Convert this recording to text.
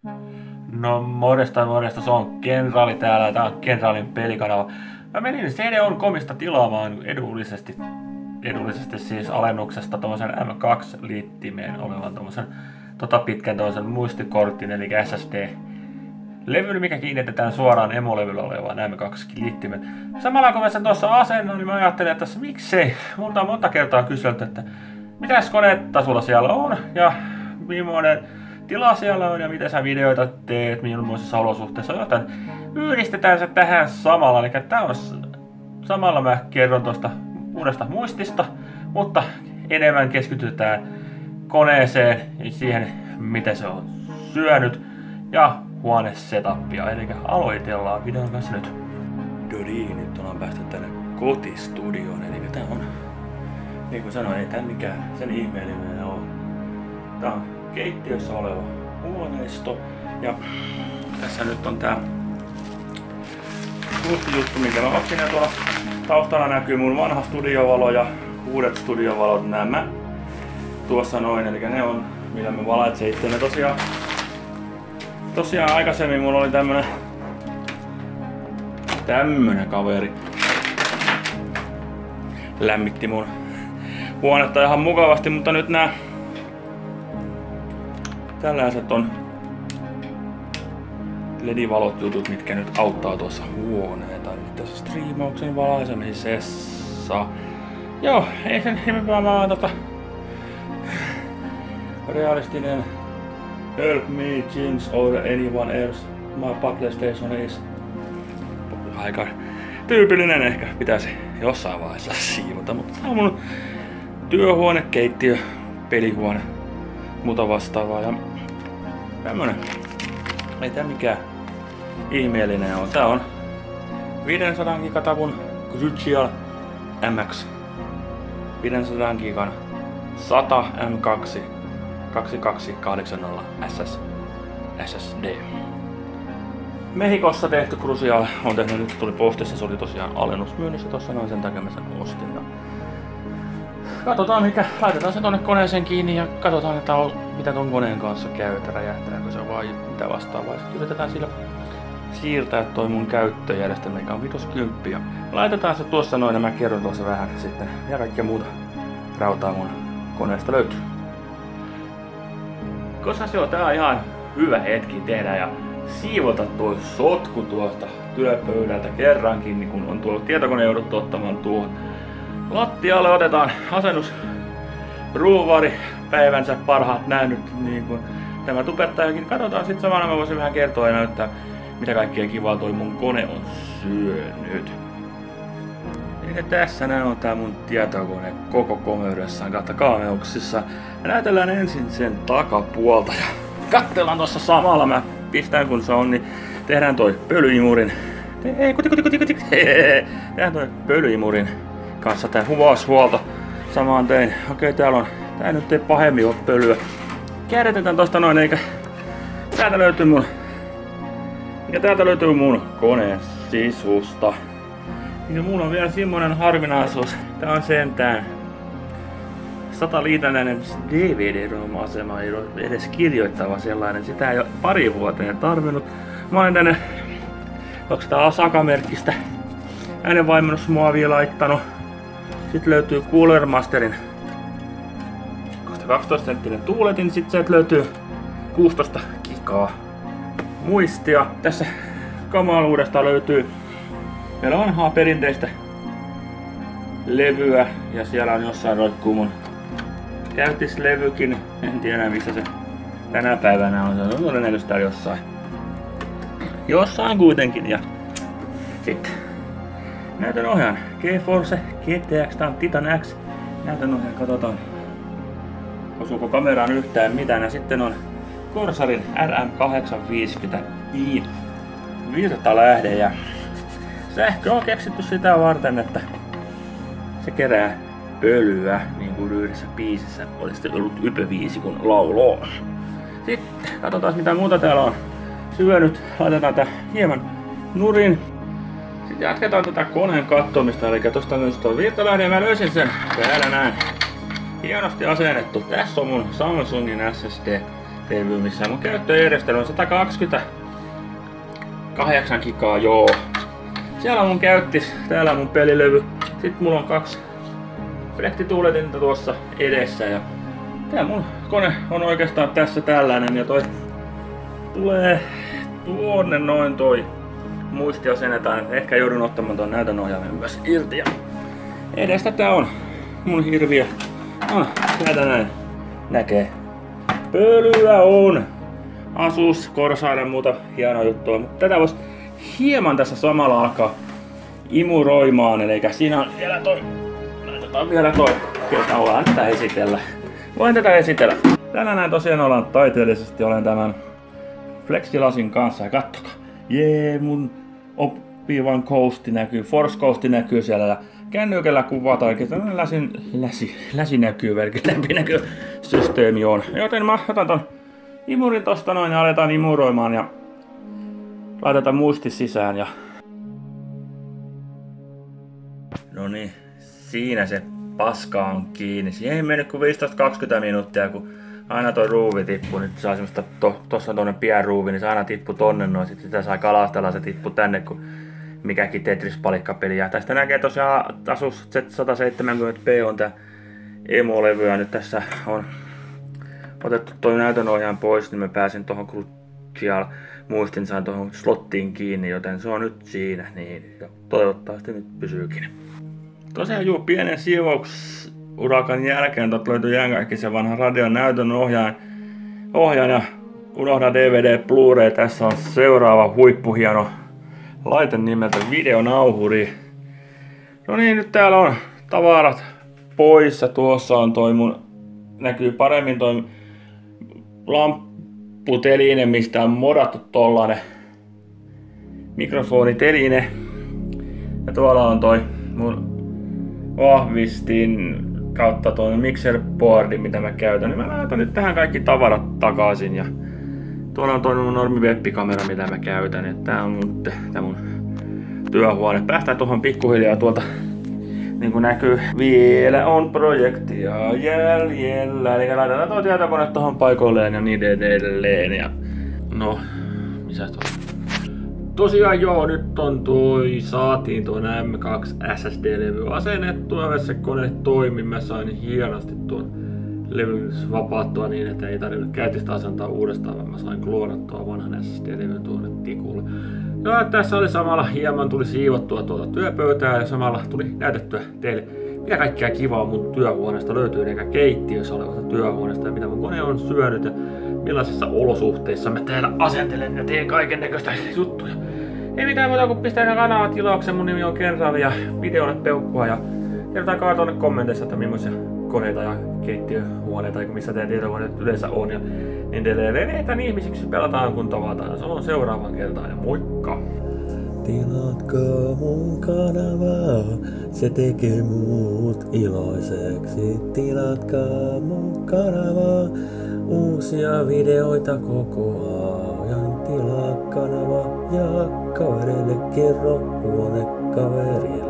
No morjesta, se on Kenraali täällä ja tää on Kenraalin pelikanava. Mä menin CD-ON.comista tilaamaan edullisesti siis alennuksesta tommosen M2-liittimeen olevan tommosen pitkän toisen muistikortin eli SSD-levyn, mikä kiinnitetään suoraan emolevyllä olevaan M2-liittimeen. Samalla kun mä sen tuossa asennan, niin mä ajattelin, että tässä miksei. Multa on monta kertaa kyselty, että mitäs konetta sulla siellä on ja millainen tila siellä on ja miten sä videoita teet, millaisissa olosuhteissa, joten yhdistetään se tähän samalla. Eli tää on samalla mä kerron tuosta uudesta muistista, mutta enemmän keskitytään koneeseen ja siihen, miten se on syönyt ja huonesetapia. Eli aloitellaan videon kanssa nyt. Nyt ollaan päästy tänne kotistudioon, eli tää on, niin kuin sanoin, ei tää mikään sen ihmeellinen ole. Tää on keittiössä oleva huoneisto ja tässä nyt on tää uusi juttu, minkä mä otsin, ja tuolla taustalla näkyy mun vanha studiovalo ja uudet studiovalot nämä tuossa noin, eli ne on millä mä valaitsen itse. Ne tosiaan aikaisemmin mulla oli tämmönen kaveri lämmitti mun huonetta ihan mukavasti, mutta nyt nää tällaiset on LED-valot jutut, mitkä nyt auttaa tuossa huoneita. Eli tässä striimauksen valaisemisessa. Joo, ei sen enempää vaan realistinen help me change or anyone else. My battle station is aika tyypillinen, ehkä pitäisi jossain vaiheessa siivota, mutta tää on mun työhuone, keittiö, pelihuone, muuta vastaavaa ja tämmönen. Ei tää mikään ihmeellinen on. Tää on 500 gigatavun Crucial MX 500 gigan 100 M2 2280 SSD. Mehikossa tehty Crucial on tehnyt, nyt se tuli postissa, se oli tosiaan alennusmyynnissä tossa noin, sen takia mä sen ostin. Ja katsotaan mikä, laitetaan se tonne koneeseen kiinni ja katsotaan, että mitä ton koneen kanssa käy, että räjähtääkö se vai mitä vastaavaa. Sitten yritetään sillä siirtää toi mun käyttöjärjestelmä, mikä on 50. Ja laitetaan se tuossa noin ja mä kerron tuossa vähän sitten ja kaikkea muuta rautaa mun koneesta löytyy. Koska se on tää ihan hyvä hetki tehdä ja siivota tuo sotku tuosta työpöydältä kerrankin, niin kun on tuo tietokone jouduttu ottamaan tuohon lattialle. Otetaan asennus ruuvari, päivänsä parhaat näynyt, niin kuin tämä tubettajakin. Katsotaan sitten samalla, mä voisin vähän kertoa ja näyttää, mitä kaikkea kivaa toi mun kone on syönyt. Eli tässä näin on tää mun tietokone koko komeudessaan kautta kaameuksissa. Ja näytellään ensin sen takapuolta ja katsellaan tossa samalla. Mä pistän kun se on, niin tehdään toi pölyimurin. Tehdään toi pölyimurin kanssa tää huvaushuolto samaan tein. Okei, täällä on, tää nyt ei pahemmin oo pölyä. Kääritetään tosta noin, eikä täältä löytyy mun koneen sisusta. Ja mulla on vielä semmonen harvinaisuus. Tää on sentään 100-liitäinen DVD-ROM-asema, ei ole edes kirjoittava sellainen. Sitä ei ole pari vuoteen tarvinnut. Mä olen tänne 200 Asaka-merkkistä äänenvaimennusmuovia laittanut. Sitten löytyy Cooler Masterin 12-senttinen tuuletin. Sitten sieltä löytyy 16 gigaa muistia. Tässä kamaluudesta löytyy meillä vanhaa perinteistä levyä ja siellä on jossain roikkuu mun käyttislevykin. En tiedä missä se tänä päivänä on. Se on todennäköisesti täällä jossain kuitenkin. Ja sitten näytön ohjaan GeForce GTX, tää on Titan X. Näytön ohjaan, katsotaan osuuko kameraan yhtään mitään. Ja sitten on Corsarin RM850i virtalähde ja sähkö on keksitty sitä varten, että se kerää pölyä, niin kuin yhdessä biisissä olisi ollut Ypö-biisi kun lauloo. Sitten katsotaan mitä muuta täällä on syönyt. Laitetaan tää hieman nurin. Sitten jatketaan tätä koneen katsomista, eli tosta myös tuo virtalähde ja mä löysin sen täällä näin. Hienosti asennettu. Tässä on mun Samsungin SSD levy, missä mun käyttöjärjestelmä on 128 gigaa, joo. Siellä on mun käyttis, täällä on mun pelilevy. Sitten mulla on 2 flektituuletinta tuossa edessä ja tää mun kone on oikeastaan tässä tällainen ja toi tulee tuonne noin toi muistiasennetaan. Ehkä joudun ottamaan tuon näytönohjaimen myös irti ja edestä tää on mun hirviö. No, täältä näin näkee. Pölyä on. Asus, Corsair ja muuta hienoa juttua, mutta tätä vois hieman tässä samalla alkaa imuroimaan, eli siinä on vielä toi, laitetaan vielä toi, jota voidaan tätä esitellä. Voin tätä esitellä. Tänään näin tosiaan ollaan taiteellisesti, olen tämän flexilasin kanssa ja kattokaa. Jee, mun oppivan coasti näkyy, force coasti näkyy siellä ja kännykällä kuvataan, tämmönen läsi näkyy, läpinäkyy systeemi on. Joten mä otan ton imurin tosta noin ja aletaan imuroimaan ja laitetaan muisti sisään ja... No niin, siinä se paska on kiinni. Siihen ei mennyt kuin 15-20 minuuttia, kun aina toi ruuvi tippuu. Nyt saa semmoista, tossa on toinen pienruuvi, niin se aina tippuu tonne noin. Sitten sitä saa kalastella, se tippuu tänne, kun mikäkin Tetris-palikkapeli. Ja tästä näkee tosiaan Asus Z170P on tää emolevy. Ja nyt tässä on otettu toi näytönohjaajan pois, niin mä pääsin tohon Crucial muistin sain tuohon slottiin kiinni, joten se on nyt siinä, niin toivottavasti nyt pysyykin. Tosiaan juu, pienen siivousurakan jälkeen löytyi jäänkaikkisen vanhan radion näytön ohjaan ja unohda DVD Blu-ray. Tässä on seuraava huippuhieno laite nimeltä videonauhuri. No niin, nyt täällä on tavarat poissa. Tuossa on toi mun, näkyy paremmin toi lampputeline, mistä on modattu tollanen mikrofoniteline. Ja tuolla on toi mun vahvistin kautta toi mixerboardi, mitä mä käytän. Niin mä laitan nyt tähän kaikki tavarat takaisin. Ja tuolla on toi mun normi webbikamera, mitä mä käytän. Ja tää on mun työhuone. Päästään tuohon pikkuhiljaa tuolta. Niin kuin näkyy, vielä on projektia jäljellä. Eli laitetaan tuo tietokone tuohon paikoilleen ja niin edelleen. Ja no, missä tuo? Tosiaan joo, nyt on saatiin tuon M2 SSD-levy asennettua ja se kone toimi. Mä sain hienosti tuon levyn vapaattua niin, että ei tarvinnut käytistä asentaa uudestaan, vaan mä sain kloonattua vanhan SSD-levyn tuonne tikulle. No, tässä oli samalla hieman tuli siivottua tuolta työpöytää ja samalla tuli näytettyä teille, mitä kaikkea kivaa mun työhuoneesta löytyy, eikä keittiössä olevasta työhuoneesta ja mitä mun kone on syönyt ja millaisissa olosuhteissa mä täällä asentelen ja teen kaiken näköistä juttuja. Ei mitään muuta kuin pistää kanavaa tilaukseen, mun nimi on Kenraali ja videolle peukkua ja kertokaa tuonne kommenteissa, että millaisia koneita ja keittiöhuoneita tai missä teidän tietokoneet yleensä on ja niin edelleen. Että ihmisiksi pelataan kun tavataan. Se on seuraavan kertaan ja moikka! Tilatkaa mun kanavaa, se tekee muut iloiseksi. Tilatkaa mun kanavaa, uusia videoita koko ajan. Tilaa kanava ja kavereille kerro huonekaverille.